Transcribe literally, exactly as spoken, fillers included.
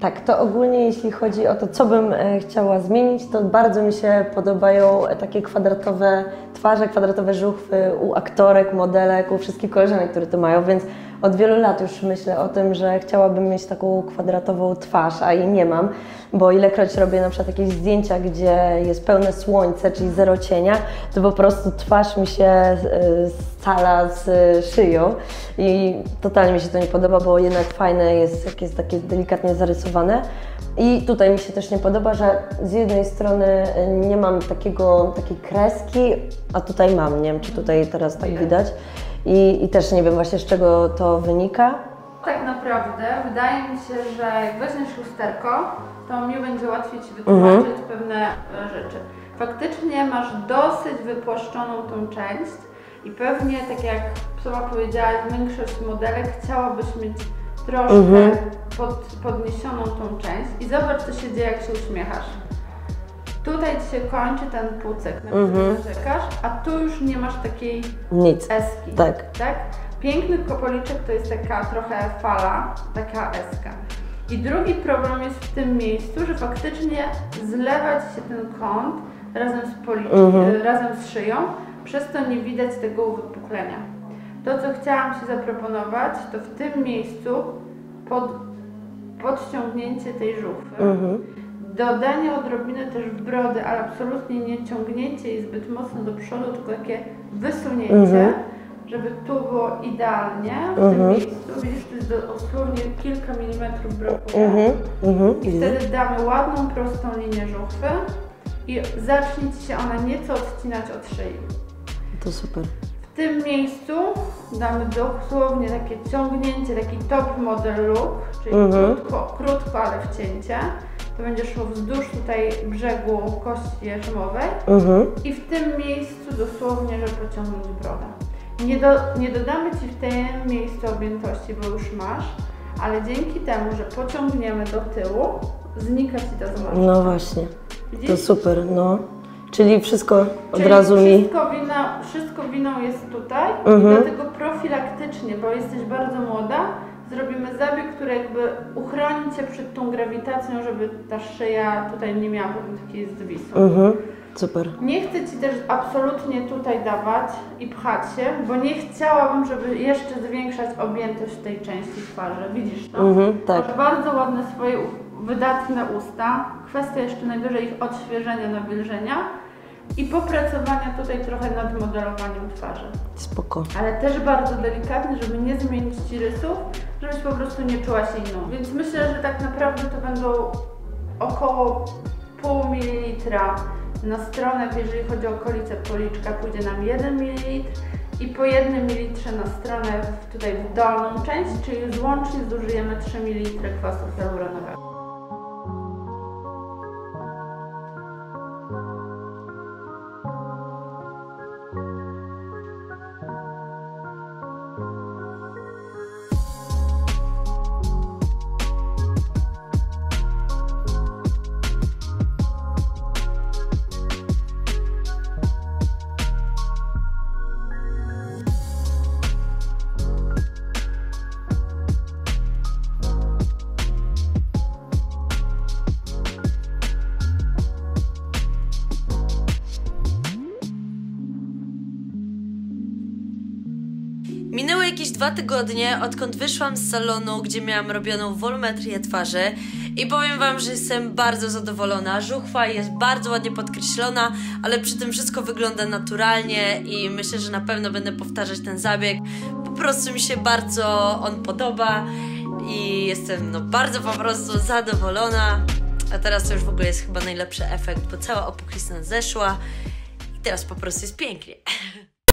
Tak, to ogólnie jeśli chodzi o to, co bym e, chciała zmienić, to bardzo mi się podobają takie kwadratowe twarze, kwadratowe żuchwy u aktorek, modelek, u wszystkich koleżanek, które to mają, więc od wielu lat już myślę o tym, że chciałabym mieć taką kwadratową twarz, a jej nie mam, bo ilekroć robię na przykład jakieś zdjęcia, gdzie jest pełne słońce, czyli zero cienia, to po prostu twarz mi się scala z szyją i totalnie mi się to nie podoba, bo jednak fajne jest, jak jest takie delikatnie zarysowane. I tutaj mi się też nie podoba, że z jednej strony nie mam takiego, takiej kreski, a tutaj mam, nie wiem, czy tutaj teraz tak widać. I, I też nie wiem właśnie, z czego to wynika. Tak naprawdę wydaje mi się, że jak weźmiesz lusterko, to mi będzie łatwiej Ci wytłumaczyć mhm. pewne rzeczy. Faktycznie masz dosyć wypłaszczoną tą część i pewnie, tak jak sama powiedziałaś, większość modelek chciałabyś mieć troszkę mhm. pod, podniesioną tą część i zobacz, co się dzieje, jak się uśmiechasz. Tutaj Ci się kończy ten pucek, na który mm-hmm. narzekasz, a tu już nie masz takiej Nic. eski. Tak. tak? Piękny policzek to jest taka trochę fala, taka eska. I drugi problem jest w tym miejscu, że faktycznie zlewa Ci się ten kąt razem z policzkiem, mm-hmm. razem z szyją, przez to nie widać tego uwypuklenia. To, co chciałam Ci zaproponować, to w tym miejscu pod, podciągnięcie tej żuchwy. Mm-hmm. Dodanie odrobiny też brody, ale absolutnie nie ciągnięcie jej zbyt mocno do przodu, tylko takie wysunięcie, mm-hmm. żeby tu było idealnie w mm-hmm. tym miejscu. Widzisz, tu jest dosłownie kilka milimetrów brakuje. Mm-hmm. I wtedy damy ładną, prostą linię żuchwy i zacznie Ci się ona nieco odcinać od szyi. To super. W tym miejscu damy dosłownie takie ciągnięcie, taki top model look, czyli mm-hmm. krótko, krótko, ale wcięcie. To będzie szło wzdłuż tutaj brzegu kości jarzmowej mhm. i w tym miejscu dosłownie, żeby pociągnąć brodę. Nie, do, nie dodamy Ci w tym miejscu objętości, bo już masz, ale dzięki temu, że pociągniemy do tyłu, znika Ci ta zmarszczka. No właśnie, widzisz? To super, no. Czyli wszystko od Czyli razu wszystko mi... Wina, wszystko winą jest tutaj mhm. i dlatego profilaktycznie, bo jesteś bardzo młoda, zrobimy zabieg, który jakby uchroni Cię przed tą grawitacją, żeby ta szyja tutaj nie miała takiej zwisu. Mhm. Super. Nie chcę Ci też absolutnie tutaj dawać i pchać się, bo nie chciałabym, żeby jeszcze zwiększać objętość tej części twarzy. Widzisz to? Mhm, tak. Masz bardzo ładne swoje wydatne usta. Kwestia jeszcze najwyżej ich odświeżenia, nawilżenia i popracowania tutaj trochę nad modelowaniem twarzy. Spoko. Ale też bardzo delikatnie, żeby nie zmienić Ci rysów, żebyś po prostu nie czuła się inną. Więc myślę, że tak naprawdę to będą około pół mililitra na stronę, jeżeli chodzi o okolice policzka, pójdzie nam jeden mililitr i po jednym mililitrze na stronę tutaj w dolną część, czyli złącznie zużyjemy trzy mililitry kwasu hialuronowego. Minęły jakieś dwa tygodnie, odkąd wyszłam z salonu, gdzie miałam robioną wolumetrię twarzy i powiem Wam, że jestem bardzo zadowolona. Żuchwa jest bardzo ładnie podkreślona, ale przy tym wszystko wygląda naturalnie i myślę, że na pewno będę powtarzać ten zabieg. Po prostu mi się bardzo on podoba i jestem no bardzo po prostu zadowolona. A teraz to już w ogóle jest chyba najlepszy efekt, bo cała opuchlizna zeszła i teraz po prostu jest pięknie.